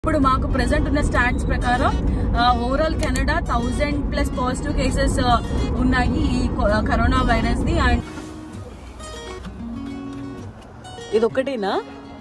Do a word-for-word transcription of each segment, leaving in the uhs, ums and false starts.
ఇప్పుడు మాకు ప్రెసెంట్ ఉన్న స్టాట్స్ ప్రకారం overall Canada thousand plus positive cases ఉన్నాయి ఈ కరోనా వైరస్ ది. అండ్ ఇది ఒకటేనా?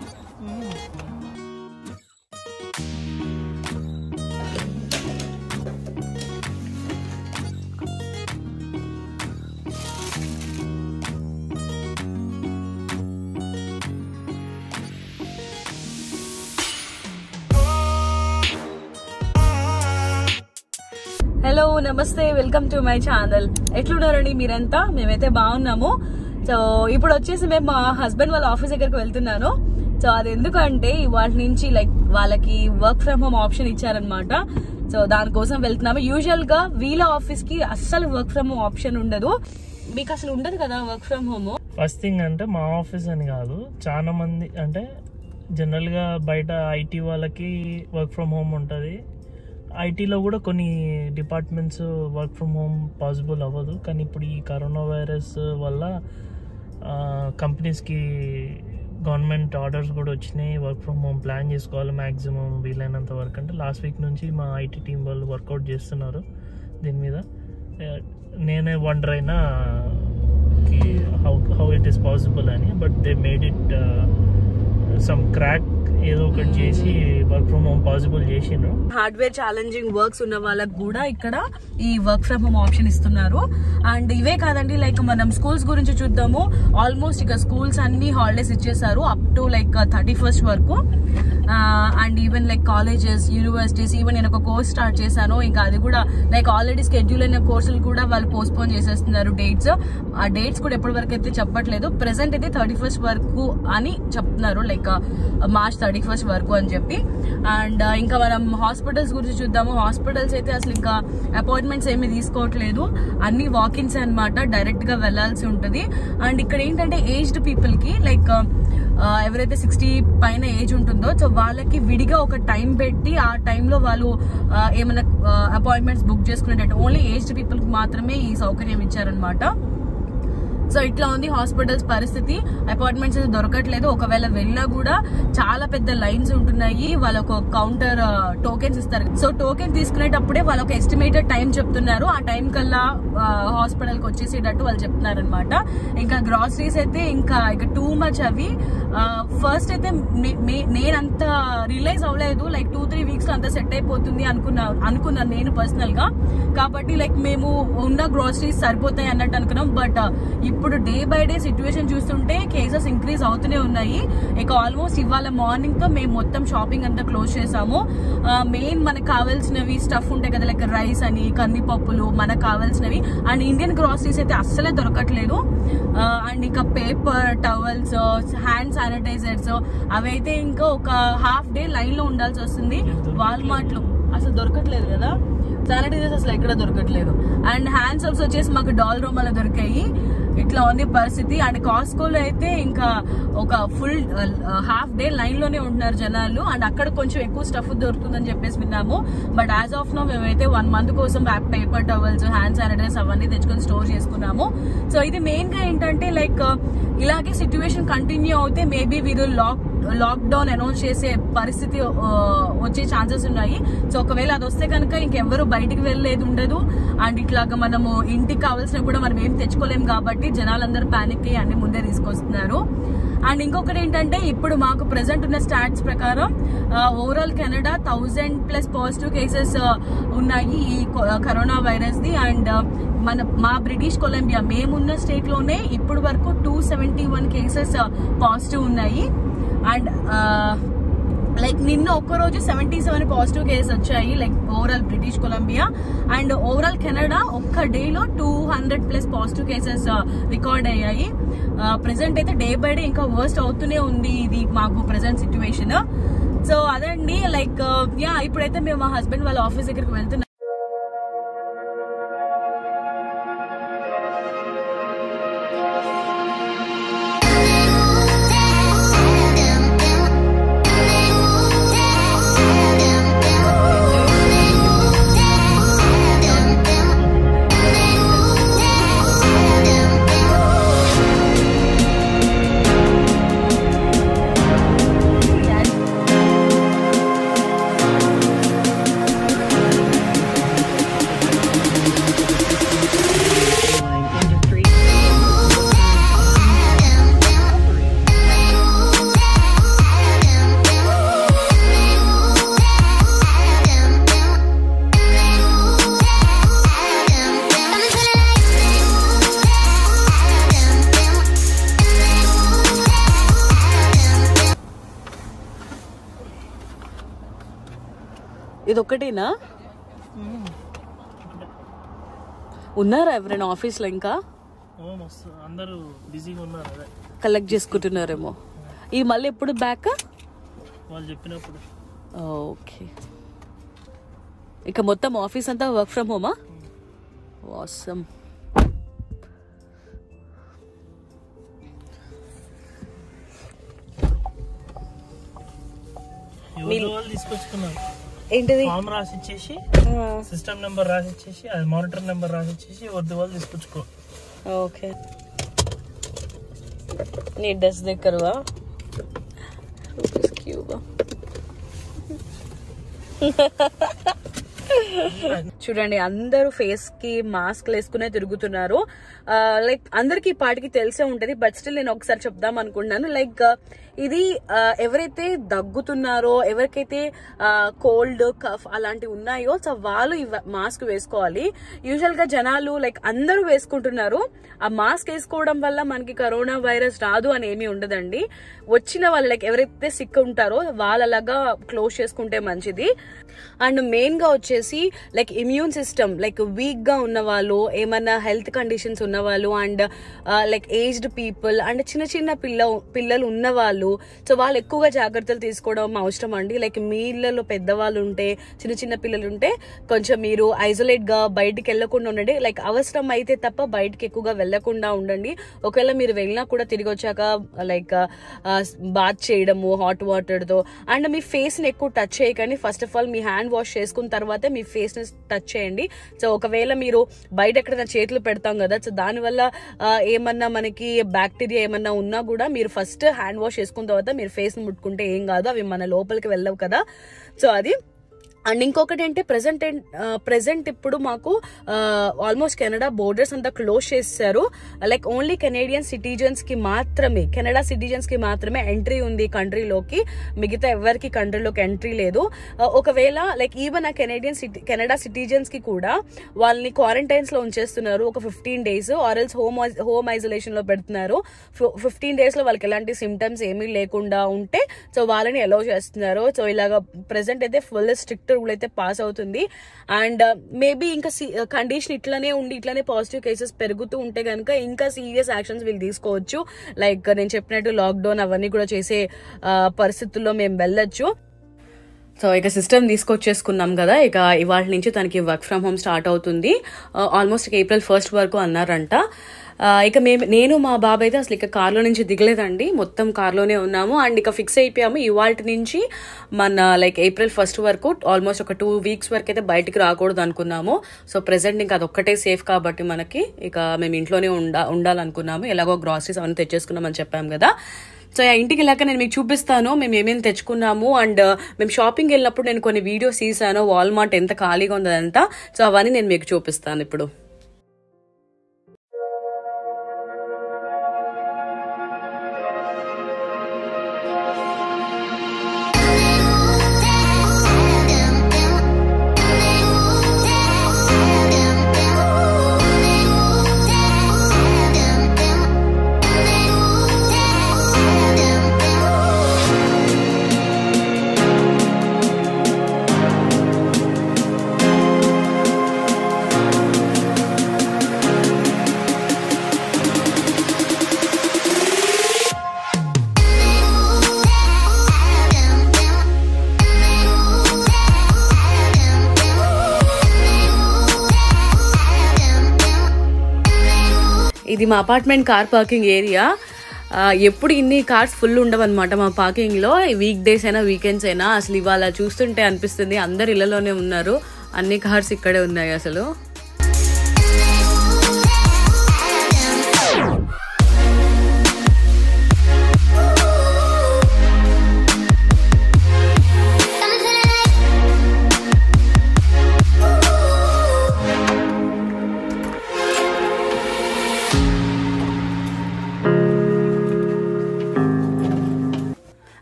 హలో నమస్తే, వెల్కమ్ టు మై ఛానల్. ఎట్లున్నారండి మీరంతా? మేమైతే బాగున్నాము. సో ఇప్పుడు వచ్చేసి మేము మా హస్బెండ్ వాళ్ళ ఆఫీస్ దగ్గరికి వెళ్తున్నాను. సో అది ఎందుకంటే ఇవాళ నుంచి లైక్ వాళ్ళకి వర్క్ ఫ్రమ్ హోమ్ ఆప్షన్ ఇచ్చారనమాట. సో దానికోసం వెళ్తున్నాము. యూజువల్ గా వీళ్ళ ఆఫీస్ కి అస్సలు వర్క్ ఫ్రమ్ హోమ్ ఆప్షన్ ఉండదు. మీకు అసలు ఉండదు కదా work from home. First thing అంటే మా ఆఫీస్ అని కాదు, చాలా మంది అంటే జనరల్ గా బయట ఐటీ వాళ్ళకి వర్క్ ఫ్రమ్ హోమ్ ఉంటుంది. ఐటీలో కూడా కొన్ని departments work from home possible అవ్వదు. కానీ ఇప్పుడు ఈ కరోనా వైరస్ వల్ల కంపెనీస్కి గవర్నమెంట్ ఆర్డర్స్ కూడా వచ్చినాయి. వర్క్ ఫ్రమ్ హోమ్ ప్లాన్ చేసుకోవాలి మ్యాక్సిమం వీలైనంత వరకు. అంటే లాస్ట్ వీక్ నుంచి మా ఐటీ టీం వాళ్ళు వర్కౌట్ చేస్తున్నారు దీని మీద. నేనే వండర్ అయినా how how it is possible అని. But they made it some crack ఏదో ఒకటి చేసి వర్క్ ఫ్రమ్ హోమ్ పాసిబుల్ చేసిండ్రు. హార్డ్వేర్ ఛాలెంజింగ్ వర్క్స్ ఉన్న వాళ్ళకి కూడా ఇక్కడ ఈ వర్క్ ఫ్రమ్ హోమ్ ఆప్షన్ ఇస్తున్నారు. అండ్ ఇవే కాదండి, లైక్ మనం స్కూల్స్ గురించి చూద్దాము. ఆల్మోస్ట్ ఇక స్కూల్స్ అన్ని హాలిడేస్ ఇచ్చేసారు up to like thirty first వరకు. And even like colleges, universities, even నేను ఒక కోర్స్ స్టార్ట్ చేశాను, ఇంకా అది కూడా లైక్ ఆల్రెడీ షెడ్యూల్ అయిన కోర్సులు కూడా వాళ్ళు పోస్ట్పోన్ చేసేస్తున్నారు డేట్స్. ఆ డేట్స్ కూడా ఎప్పటి వరకు అయితే చెప్పట్లేదు. ప్రెసెంట్ అయితే థర్టీ ఫస్ట్ వరకు అని చెప్తున్నారు, లైక్ మార్చ్ థర్టీ ఫస్ట్ వరకు అని చెప్పి. అండ్ ఇంకా మనం హాస్పిటల్స్ గురించి చూద్దాము. హాస్పిటల్స్ అయితే అసలు ఇంకా అపాయింట్మెంట్స్ ఏమీ తీసుకోవట్లేదు, అన్ని వాకిన్స్ అనమాట, డైరెక్ట్ గా వెళ్లాల్సి ఉంటుంది. అండ్ ఇక్కడ ఏంటంటే ఏజ్డ్ పీపుల్ కి లైక్ ఎవరైతే సిక్స్టీ పైన ఏజ్ ఉంటుందో సో వాళ్ళకి విడిగా ఒక టైం పెట్టి ఆ టైంలో వాళ్ళు ఏమైనా అపాయింట్మెంట్స్ బుక్ చేసుకునేటట్టు ఓన్లీ ఏజ్డ్ పీపుల్ కి మాత్రమే ఈ సౌకర్యం ఇచ్చారనమాట. సో ఇట్లా ఉంది హాస్పిటల్స్ పరిస్థితి. అపాయింట్మెంట్స్ అయితే దొరకట్లేదు. ఒకవేళ వెళ్ళినా కూడా చాలా పెద్ద లైన్స్ ఉంటున్నాయి. వాళ్ళకు కౌంటర్ టోకెన్స్ ఇస్తారు. సో టోకెన్ తీసుకునేటప్పుడే వాళ్ళు ఒక ఎస్టిమేటెడ్ టైం చెప్తున్నారు. ఆ టైం కల్లా హాస్పిటల్ కి వచ్చేసేటట్టు వాళ్ళు చెప్తున్నారు అనమాట. ఇంకా గ్రాసరీస్ అయితే ఇంకా ఇక టూ మచ్ అవి. ఫస్ట్ అయితే నేనంత రియలైజ్ అవ్వలేదు, లైక్ టూ త్రీ వీక్స్ లో అంతా సెట్ అయిపోతుంది అనుకున్నా అనుకున్నాను నేను పర్సనల్ గా. కాబట్టి లైక్ మేము ఉన్న గ్రాసరీస్ సరిపోతాయి అన్నట్టు అనుకున్నాం. బట్ ఇప్పుడు డే బై డే సిచ్యువేషన్ చూస్తుంటే కేసెస్ ఇంక్రీజ్ అవుతూనే ఉన్నాయి. ఇక ఆల్మోస్ట్ ఇవాళ మార్నింగ్ తో మేము మొత్తం షాపింగ్ అంతా క్లోజ్ చేసాము. మెయిన్ మనకు కావాల్సినవి స్టఫ్ ఉంటాయి కదా, లైక్ రైస్ అని, కందిపప్పులు, మనకు కావాల్సినవి. అండ్ ఇండియన్ గ్రాసరీస్ అయితే అస్సలే దొరకట్లేదు. అండ్ ఇంకా పేపర్, టవల్స్, హ్యాండ్ శానిటైజర్స్ అవైతే ఇంకా ఒక హాఫ్ డే లైన్ లో ఉండాల్సి వస్తుంది. వాల్మార్ట్ లో అసలు దొరకట్లేదు కదా శానిటైజర్స్, అసలు ఎక్కడ దొరకట్లేదు. అండ్ హ్యాండ్ సోప్స్ వచ్చేసి మాకు డాల్ రోమాలో దొరికాయి. ఇట్లా ఉంది పరిస్థితి. అండ్ కాస్కోలో అయితే ఇంకా ఒక ఫుల్ హాఫ్ డే లైన్ లోనే ఉంటున్నారు జనాలు. అండ్ అక్కడ కొంచెం ఎక్కువ స్టఫ్ దొరుకుతుందని చెప్పేసి విన్నాము. బట్ యాజ్ ఆఫ్ నో మేమైతే వన్ మంత్ కోసం పేపర్ టవల్స్, హ్యాండ్ శానిటైజర్స్ అవన్నీ తెచ్చుకొని స్టోర్ చేసుకున్నాము. సో ఇది మెయిన్ గా ఏంటంటే లైక్ ఇలాగే సిచ్యువేషన్ కంటిన్యూ అవుతే మేబీ వీరు లాక్ లాక్డౌన్ అనౌన్స్ చేసే పరిస్థితి వచ్చే ఛాన్సెస్ ఉన్నాయి. సో ఒకవేళ అది వస్తే కనుక ఇంకెవ్వరు బయటికి వెళ్ళేది ఉండదు. అండ్ ఇట్లాగా మనము ఇంటికి కావాల్సినవి కూడా మనం ఏం తెచ్చుకోలేము కాబట్టి జనాలందరూ ప్యానిక్ అయ్యి అన్ని ముందే తీసుకొస్తున్నారు. అండ్ ఇంకొకటి ఏంటంటే ఇప్పుడు మాకు ప్రెసెంట్ ఉన్న స్టాట్స్ ప్రకారం overall Canada thousand plus positive cases ఉన్నాయి ఈ కరోనా వైరస్ ది. అండ్ మన మా బ్రిటిష్ కొలంబియా మేమున్న స్టేట్ లోనే ఇప్పుడు వరకు two seventy one cases positive ఉన్నాయి. అండ్ లైక్ నిన్న ఒక్కరోజు సెవెంటీ సెవెన్ పాజిటివ్ కేసెస్ వచ్చాయి like overall British Columbia. And overall Canada ఒక్క డేలో two hundred plus positive cases record అయ్యాయి. ప్రెసెంట్ అయితే డే బై డే ఇంకా వర్స్ట్ అవుతూనే ఉంది ఇది మాకు ప్రెసెంట్ సిచ్యువేషన్. సో అదండి లైక్ యా ఇప్పుడైతే మేము మా హస్బెండ్ వాళ్ళ ఆఫీస్ దగ్గరికి వెళ్తున్నాం. ఇది ఒకటేనా? ఉన్నారా ఎవరైనా ఆఫీస్లో ఇంకా? అందరూ బిజీగా ఉన్నారు, అదే కలెక్ట్ చేసుకుంటున్నారేమో. ఇది మళ్ళీ ఎప్పుడు బ్యాక్? వాళ్ళు చెప్పినప్పుడు. ఓకే, ఇక మొత్తం ఆఫీస్ అంతా వర్క్ ఫ్రమ్ హోమా? ఆసమ్. తీసుకొచ్చుకున్నారు. ఏంటిది? ఫామ్ రాసి ఇచ్చేసి, సిస్టమ్ నెంబర్ రాసి ఇచ్చేసి, అది మానిటర్ నెంబర్ రాసి ఇచ్చేసి వద్దు వాళ్ళు తీసుకొచ్చుకో. ఓకే, నీ డ్రెస్ దగ్గరవా? చూడండి, అందరూ ఫేస్ కి మాస్క్ వేసుకునే తిరుగుతున్నారు. లైక్ అందరికి పాటికి తెలిసే ఉంటది, బట్ స్టిల్ నేను ఒకసారి చెప్దాం అనుకుంటున్నాను. లైక్ ఇది ఎవరైతే దగ్గుతున్నారో, ఎవరికైతే కోల్డ్ కఫ్ అలాంటివి ఉన్నాయో, సో వాళ్ళు ఈ మాస్క్ వేసుకోవాలి. యూజువల్ గా జనాలు లైక్ అందరూ వేసుకుంటున్నారు. ఆ మాస్క్ వేసుకోవడం వల్ల మనకి కరోనా వైరస్ రాదు అని ఏమీ ఉండదండి. వచ్చిన వాళ్ళు లైక్ ఎవరైతే సిక్ ఉంటారో వాళ్ళలాగా క్లోజ్ చేసుకుంటే మంచిది. అండ్ మెయిన్ గా వచ్చేసి like immune system like weak గా ఉన్న వాళ్ళు, ఏమన్నా హెల్త్ కండిషన్స్ ఉన్న వాళ్ళు, and like aged people, and చిన్న చిన్న పిల్ల పిల్లలు ఉన్న వాళ్ళు, సో వాళ్ళు ఎక్కువగా జాగ్రత్తలు తీసుకోవడం అవసరం అండి. లైక్ మీ ఇళ్లలో పెద్దవాళ్ళు ఉంటే, చిన్న చిన్న పిల్లలు ఉంటే కొంచెం మీరు ఐసోలేట్ గా బయటికి వెళ్లకుండా ఉండండి. లైక్ అవసరం అయితే తప్ప బయటకి ఎక్కువగా వెళ్లకుండా ఉండండి. ఒకవేళ మీరు వెళ్ళినా కూడా తిరిగి వచ్చాక లైక్ బాత్ చేయడము హాట్ వాటర్ తో. అండ్ మీ ఫేస్ ని ఎక్కువ టచ్ చేయకండి. ఫస్ట్ ఆఫ్ ఆల్ మీ హ్యాండ్ వాష్ చేసుకున్న తర్వాత మీ ఫేస్ ని టచ్ చేయండి. సో ఒకవేళ మీరు బయట ఎక్కడైనా చేతులు పెడతాం కదా, సో దానివల్ల ఏమన్నా మనకి బ్యాక్టీరియా ఏమన్నా ఉన్నా కూడా మీరు ఫస్ట్ హ్యాండ్ వాష్ చేసుకున్న తర్వాత మీరు ఫేస్ ని ముట్టుకుంటే ఏం కాదు, అవి మన లోపలికి వెళ్ళవు కదా. సో అది. అండ్ ఇంకొకటి ఏంటి, ప్రెసెంట్ ప్రెసెంట్ ఇప్పుడు మాకు ఆల్మోస్ట్ కెనడా బోర్డర్స్ అంతా క్లోజ్ చేశారు. లైక్ ఓన్లీ కెనేడియన్ సిటిజన్స్ కి మాత్రమే, కెనడా సిటిజన్స్ కి మాత్రమే ఎంట్రీ ఉంది కంట్రీలోకి. మిగతా ఎవరికి కంట్రీలోకి ఎంట్రీ లేదు. ఒకవేళ లైక్ ఈవెన్ ఆ కెనేడియన్ సిటీ కెనడా సిటిజన్స్ కి కూడా వాళ్ళని క్వారంటైన్స్ లో ఉంచేస్తున్నారు ఒక fifteen days or else home home isolation లో పెడుతున్నారు. ఫిఫ్టీన్ డేస్ లో వాళ్ళకి ఎలాంటి సిమ్టమ్స్ ఏమీ లేకుండా ఉంటే సో వాళ్ళని అలౌ చేస్తున్నారు. సో ఇలాగా ప్రెసెంట్ అయితే ఫుల్ స్ట్రిక్ట్ రూల్ అయితే పాస్ అవుతుంది. అండ్ మేబీ ఇంకా కండిషన్ ఇట్లానే ఉండి ఇట్లానే పాజిటివ్ కేసెస్ పెరుగుతూ ఉంటే కనుక ఇంకా సీరియస్ యాక్షన్స్ వీళ్ళు తీసుకోవచ్చు. లైక్ నేను చెప్పినట్టు లాక్డౌన్ అవన్నీ కూడా చేసే పరిస్థితుల్లో మేము వెళ్ళొచ్చు. సో ఇక సిస్టమ్ తీసుకొచ్చేసుకున్నాం కదా, ఇక ఇవాళ నుంచి తనకి వర్క్ ఫ్రమ్ హోమ్ స్టార్ట్ అవుతుంది. ఆల్మోస్ట్ ఏప్రిల్ ఫస్ట్ వరకు అన్నారంట. ఇక మేము నేను మా బాబాయ్ అయితే అసలు ఇక కార్లో నుంచి దిగలేదండి, మొత్తం కార్లోనే ఉన్నాము. అండ్ ఇక ఫిక్స్ అయిపోయాము ఇవాళ నుంచి మన లైక్ ఏప్రిల్ ఫస్ట్ వరకు ఆల్మోస్ట్ ఒక టూ వీక్స్ వరకు అయితే బయటికి రాకూడదు అనుకున్నాము. సో ప్రెసెంట్ ఇంకా అదొక్కటే సేఫ్ కాబట్టి మనకి ఇక మేము ఇంట్లోనే ఉండా ఉండాలనుకున్నాము. ఎలాగో గ్రాసరీస్ అవన్నీ తెచ్చేసుకున్నామని చెప్పాం కదా. సో ఇంటికి వెళ్ళాక నేను మీకు చూపిస్తాను మేము ఏమేమి తెచ్చుకున్నాము. అండ్ మేము షాపింగ్ వెళ్ళినప్పుడు నేను కొన్ని వీడియోస్ తీసాను, వాల్మార్ట్ ఎంత ఖాళీగా ఉందో అదంతా. సో అవన్నీ నేను మీకు చూపిస్తాను ఇప్పుడు. ఇది మా అపార్ట్మెంట్ కార్ పార్కింగ్ ఏరియా. ఎప్పుడు ఇన్ని కార్స్ ఫుల్ ఉండవన్నమాట మా పార్కింగ్లో. వీక్ డేస్ అయినా వీకెండ్స్ అయినా అసలు ఇవాళ చూస్తుంటే అనిపిస్తుంది అందరు ఇళ్లలోనే ఉన్నారు, అన్ని కార్స్ ఇక్కడే ఉన్నాయి అసలు.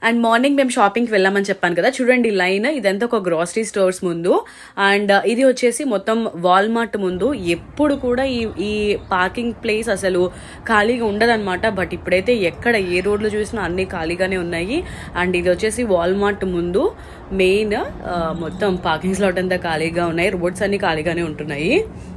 అండ్ మార్నింగ్ మేము షాపింగ్కి వెళ్ళామని చెప్పాను కదా, చూడండి లైన్ ఇదంతా ఒక గ్రాసరీ స్టోర్స్ ముందు. అండ్ ఇది వచ్చేసి మొత్తం వాల్మార్ట్ ముందు. ఎప్పుడు కూడా ఈ ఈ పార్కింగ్ ప్లేస్ అసలు ఖాళీగా ఉండదన్నమాట. బట్ ఇప్పుడైతే ఎక్కడ ఏ రోడ్లు చూసినా అన్ని ఖాళీగానే ఉన్నాయి. అండ్ ఇది వచ్చేసి వాల్మార్ట్ ముందు మెయిన్ మొత్తం పార్కింగ్ స్లాట్ అంతా ఖాళీగా ఉన్నాయి, రోడ్స్ అన్ని ఖాళీగానే ఉంటున్నాయి.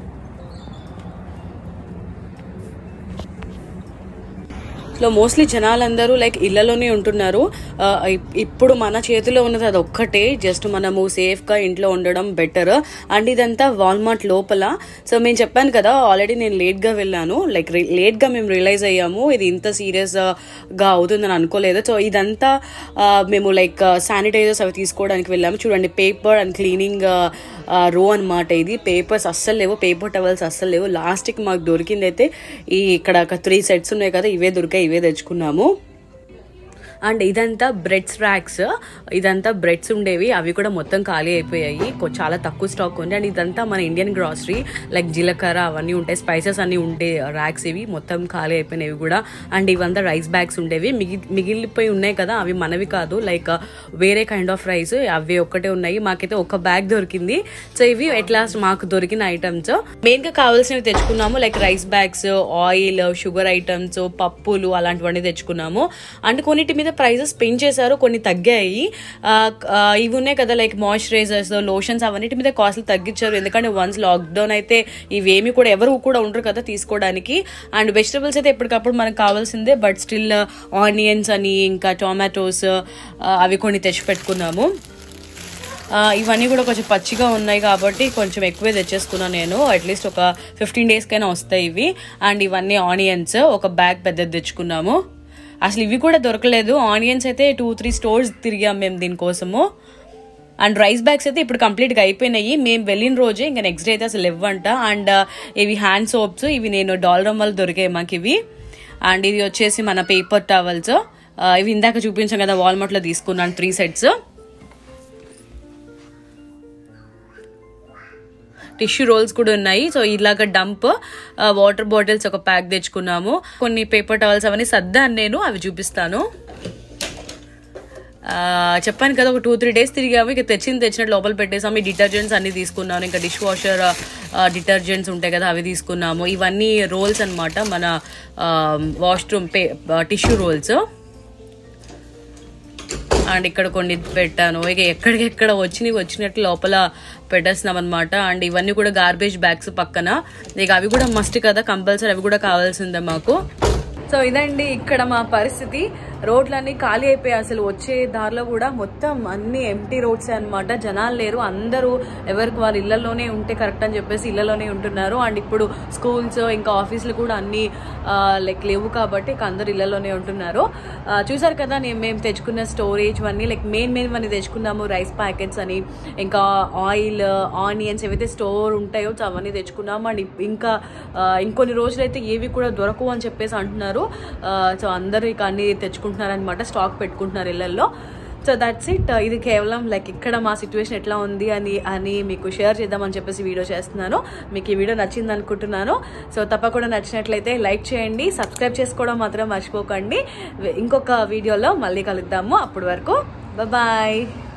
లో మోస్ట్లీ జనాలందరూ లైక్ ఇళ్లలోనే ఉంటున్నారు. ఇప్పుడు మన చేతిలో ఉన్నది అది ఒక్కటే, జస్ట్ మనము సేఫ్గా ఇంట్లో ఉండడం బెటర్. అండ్ ఇదంతా వాల్మార్ట్ లోపల. సో మేము చెప్పాను కదా ఆల్రెడీ నేను లేట్గా వెళ్ళాను, లైక్ లేట్గా మేము రియలైజ్ అయ్యాము ఇది ఇంత సీరియస్గా అవుతుందని అనుకోలేదు. సో ఇదంతా మేము లైక్ శానిటైజర్స్ అవి తీసుకోవడానికి వెళ్ళాము. చూడండి పేపర్ అండ్ క్లీనింగ్ రో అనమాట. ఇది పేపర్స్ అస్సలు లేవు, పేపర్ టవల్స్ అస్సలు లేవు. లాస్ట్కి మాకు దొరికింది అయితే ఈ ఇక్కడ ఒక త్రీ సెట్స్ ఉన్నాయి కదా, ఇవే దొరికాయి, ఇవే తెచ్చుకున్నాము. అండ్ ఇదంతా బ్రెడ్స్ ర్యాక్స్, ఇదంతా బ్రెడ్స్ ఉండేవి, అవి కూడా మొత్తం ఖాళీ అయిపోయాయి, చాలా తక్కువ స్టాక్ ఉంది. అండ్ ఇదంతా మన ఇండియన్ గ్రాసరీ లైక్ జీలకర్ర అవన్నీ ఉంటాయి, స్పైసెస్ అన్నీ ఉండే ర్యాక్స్, ఇవి మొత్తం ఖాళీ అయిపోయినవి కూడా. అండ్ ఇవంతా రైస్ బ్యాగ్స్ ఉండేవి, మిగి మిగిలిపోయి ఉన్నాయి కదా అవి మనవి కాదు, లైక్ వేరే కైండ్ ఆఫ్ రైస్, అవి ఒక్కటే ఉన్నాయి. మాకైతే ఒక బ్యాగ్ దొరికింది. సో ఇవి ఎట్లాస్ట్ మాకు దొరికిన ఐటమ్స్. మెయిన్గా కావాల్సినవి తెచ్చుకున్నాము, like rice bags, oil, sugar items, పప్పులు అలాంటివన్నీ తెచ్చుకున్నాము. అండ్ కొన్నిటి మీద ప్రైజెస్ పెంచేశారు, కొన్ని తగ్గాయి. ఇవి ఉన్నాయి కదా లైక్ మాయిశ్చరైజర్స్, లోషన్స్, అవన్నిటి మీద కాస్ట్లు తగ్గించారు. ఎందుకంటే వన్స్ లాక్డౌన్ అయితే ఇవేమి కూడా ఎవరు కూడా ఉండరు కదా తీసుకోవడానికి. అండ్ వెజిటబుల్స్ అయితే ఎప్పటికప్పుడు మనకు కావాల్సిందే, బట్ స్టిల్ ఆనియన్స్ అని ఇంకా టొమాటోస్ అవి కొన్ని తెచ్చి పెట్టుకున్నాము. ఇవన్నీ కూడా కొంచెం పచ్చిగా ఉన్నాయి కాబట్టి కొంచెం ఎక్కువే తెచ్చేసుకున్నాను నేను, అట్లీస్ట్ ఒక ఫిఫ్టీన్ డేస్కైనా వస్తాయి ఇవి. అండ్ ఇవన్నీ ఆనియన్స్ ఒక బ్యాగ్ పెద్దది తెచ్చుకున్నాము. అసలు ఇవి కూడా దొరకలేదు, ఆనియన్స్ అయితే టూ త్రీ స్టోర్స్ తిరిగాం మేము దీనికోసము. అండ్ రైస్ బ్యాగ్స్ అయితే ఇప్పుడు కంప్లీట్గా అయిపోయినాయి, మేము వెళ్ళిన రోజే, ఇంకా నెక్స్ట్ డే అయితే అసలు ఇవ్వంట. అండ్ ఇవి హ్యాండ్ సోప్స్, ఇవి నేను డాలర్ వల్ల దొరికాయి మాకు ఇవి. అండ్ ఇది వచ్చేసి మన పేపర్ టవల్స్, ఇవి ఇందాక చూపించాం కదా వాల్మార్ట్లో తీసుకున్నాను త్రీ సెట్స్. టిష్యూ రోల్స్ కూడా ఉన్నాయి. సో ఇలాగ డంప్ వాటర్ బాటిల్స్ ఒక ప్యాక్ తెచ్చుకున్నాము. కొన్ని పేపర్ టవల్స్ అవన్నీ సర్దాను నేను, అవి చూపిస్తాను. చెప్పాను కదా ఒక టూ త్రీ డేస్ తిరిగాము, ఇక తెచ్చింది తెచ్చినట్టు లోపల పెట్టేసాము. ఈ డిటర్జెంట్స్ అన్ని తీసుకున్నాను, ఇంకా డిష్ వాషర్ డిటర్జెంట్స్ ఉంటాయి కదా అవి తీసుకున్నాము. ఇవన్నీ రోల్స్ అనమాట, మన వాష్రూమ్ పే టిష్యూ రోల్స్. అండ్ ఇక్కడ కొన్ని పెట్టాను, ఇక ఎక్కడికెక్కడ వచ్చినవి వచ్చినట్టు లోపల పెట్టేస్తున్నాం అనమాట. అండ్ ఇవన్నీ కూడా గార్బేజ్ బ్యాగ్స్ పక్కన, ఇక అవి కూడా మస్ట్ కదా కంపల్సరీ, అవి కూడా కావాల్సిందే మాకు. సో ఇదండి ఇక్కడ మా పరిస్థితి, రోడ్లన్నీ ఖాళీ అయిపోయాయి. అసలు వచ్చే దారిలో కూడా మొత్తం అన్ని ఎంటీ రోడ్స్ అనమాట, జనాలు లేరు, అందరూ ఎవరికి వారు ఇళ్లలోనే ఉంటే కరెక్ట్ అని చెప్పేసి ఇళ్లలోనే ఉంటున్నారు. అండ్ ఇప్పుడు స్కూల్స్ ఇంకా ఆఫీసులు కూడా అన్ని లైక్ లేవు కాబట్టి ఇక అందరు ఇళ్లలోనే ఉంటున్నారు. చూసారు కదా నేను మేము తెచ్చుకున్న స్టోరేజ్ అన్నీ, లైక్ మెయిన్ మెయిన్ అన్ని తెచ్చుకున్నాము, రైస్ ప్యాకెట్స్ అని, ఇంకా ఆయిల్, ఆనియన్స్ ఏవైతే స్టోర్ ఉంటాయో అవన్నీ తెచ్చుకున్నాము. అండ్ ఇంకా ఇంకొన్ని రోజులు అయితే ఏవి కూడా దొరకవు అని చెప్పేసి అంటున్నారు. సో అందరూ ఇక అన్ని తెచ్చుకుంటున్నారనమాట, స్టాక్ పెట్టుకుంటున్నారు ఇళ్లలో. So that's it. ఇది కేవలం లైక్ ఇక్కడ మా సిచ్యువేషన్ ఎట్లా ఉంది అని అని మీకు షేర్ చేద్దామని చెప్పేసి వీడియో చేస్తున్నాను. మీకు ఈ వీడియో నచ్చింది అనుకుంటున్నాను. సో తప్పకుండా నచ్చినట్లయితే లైక్ చేయండి, సబ్స్క్రైబ్ చేసుకోవడం మాత్రం మర్చిపోకండి. ఇంకొక వీడియోలో మళ్ళీ కలుద్దాము, అప్పటి వరకు బాయ్.